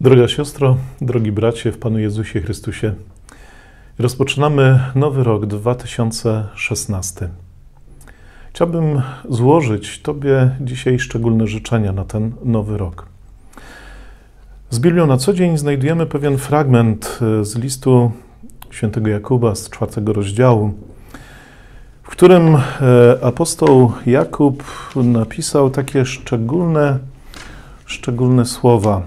Droga siostro, drogi bracie w Panu Jezusie Chrystusie, rozpoczynamy nowy rok 2016. Chciałbym złożyć Tobie dzisiaj szczególne życzenia na ten nowy rok. Z Biblią na co dzień znajdujemy pewien fragment z listu świętego Jakuba z 4 rozdziału, w którym apostoł Jakub napisał takie szczególne słowa.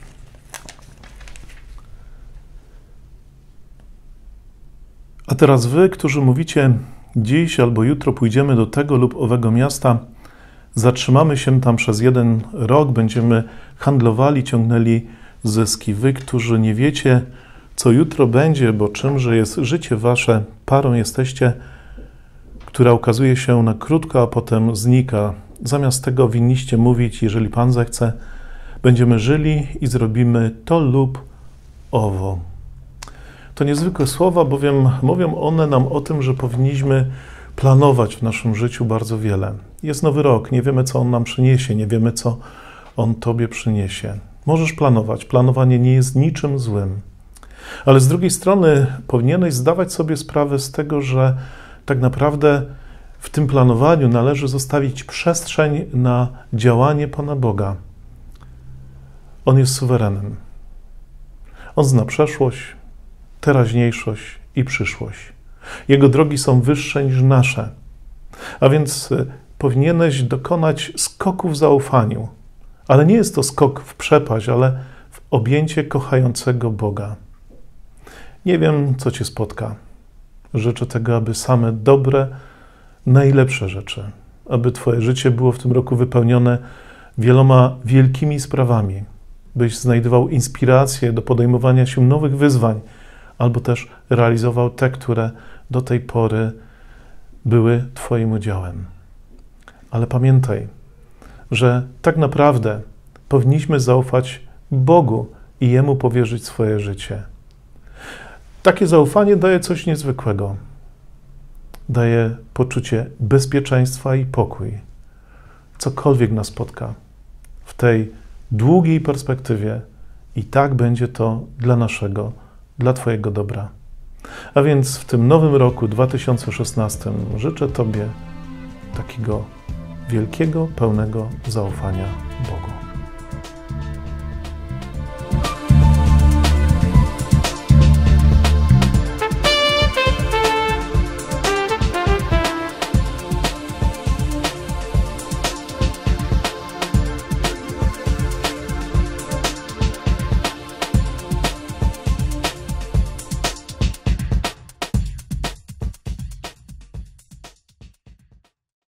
A teraz wy, którzy mówicie, dziś albo jutro pójdziemy do tego lub owego miasta, zatrzymamy się tam przez 1 rok, będziemy handlowali, ciągnęli zyski. Wy, którzy nie wiecie, co jutro będzie, bo czymże jest życie wasze, parą jesteście, która ukazuje się na krótko, a potem znika. Zamiast tego winniście mówić, jeżeli Pan zechce, będziemy żyli i zrobimy to lub owo. To niezwykłe słowa, bowiem mówią one nam o tym, że powinniśmy planować w naszym życiu bardzo wiele. Jest nowy rok, nie wiemy, co on nam przyniesie, nie wiemy, co on Tobie przyniesie. Możesz planować, planowanie nie jest niczym złym. Ale z drugiej strony powinieneś zdawać sobie sprawę z tego, że tak naprawdę w tym planowaniu należy zostawić przestrzeń na działanie Pana Boga. On jest suwerenem. On zna przeszłość, teraźniejszość i przyszłość. Jego drogi są wyższe niż nasze. A więc powinieneś dokonać skoku w zaufaniu. Ale nie jest to skok w przepaść, ale w objęcie kochającego Boga. Nie wiem, co Cię spotka. Życzę tego, aby same dobre, najlepsze rzeczy, aby Twoje życie było w tym roku wypełnione wieloma wielkimi sprawami, byś znajdował inspirację do podejmowania się nowych wyzwań, albo też realizował te, które do tej pory były Twoim udziałem. Ale pamiętaj, że tak naprawdę powinniśmy zaufać Bogu i Jemu powierzyć swoje życie. Takie zaufanie daje coś niezwykłego. Daje poczucie bezpieczeństwa i pokój. Cokolwiek nas spotka w tej długiej perspektywie i tak będzie to dla Twojego dobra. A więc w tym nowym roku 2016 życzę Tobie takiego wielkiego, pełnego zaufania Bogu.